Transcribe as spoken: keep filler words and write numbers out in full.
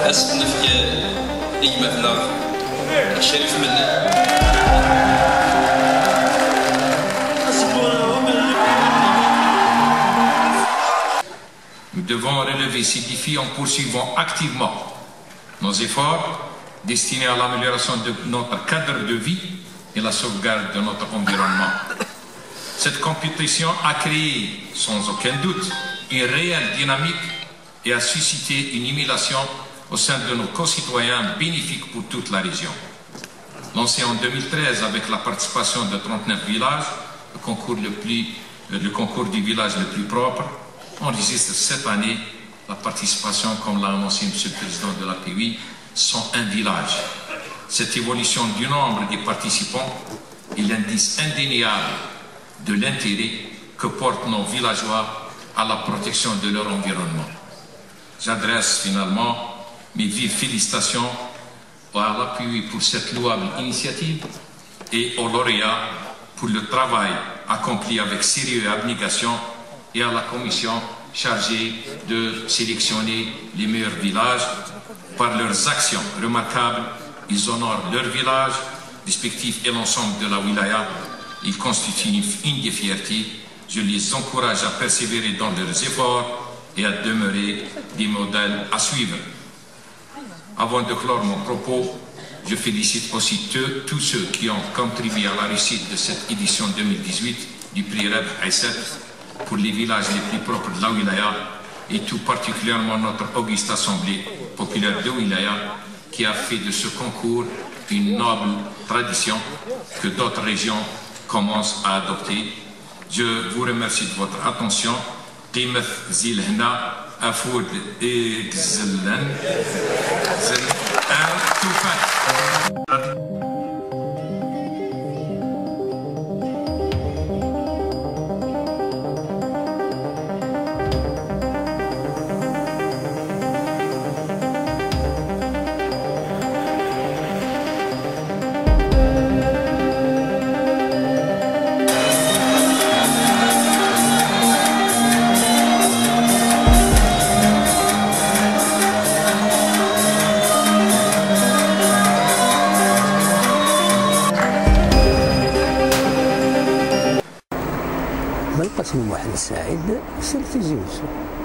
أسقنا في إجمتنا الشريف منا. Nous devons relever ces défis en poursuivant activement nos efforts destinés à l'amélioration de notre cadre de vie et la sauvegarde de notre environnement. Cette compétition a créé, sans aucun doute, une réelle dynamique et a suscité une émulation au sein de nos concitoyens bénéfique pour toute la région. Lancé en deux mille treize avec la participation de trente-neuf villages, le concours, le plus, le concours du village le plus propre enregistre cette année la participation, comme l'a annoncé M. le Président de la P U I, cent un villages. Cette évolution du nombre des participants est l'indice indéniable de l'intérêt que portent nos villageois à la protection de leur environnement. J'adresse finalement mes vives félicitations à la P U I pour cette louable initiative et aux lauréats pour le travail accompli avec sérieux et abnégation, et à la commission chargée de sélectionner les meilleurs villages. Par leurs actions remarquables, ils honorent leur village respectif et l'ensemble de la wilaya. Ils constituent une des fiertés. Je les encourage à persévérer dans leurs efforts et à demeurer des modèles à suivre. Avant de clore mon propos, je félicite aussi tous ceux qui ont contribué à la réussite de cette édition deux mille dix-huit du prix Reb Aïsset pour les villages les plus propres de la wilaya, et tout particulièrement notre auguste assemblée populaire de wilaya qui a fait de ce concours une noble tradition que d'autres régions commencent à adopter. Je vous remercie de votre attention. قيمة ذي الهنا أفود إكزلن زل أرتفع. بالقسم محمد السعيد سلفي زوج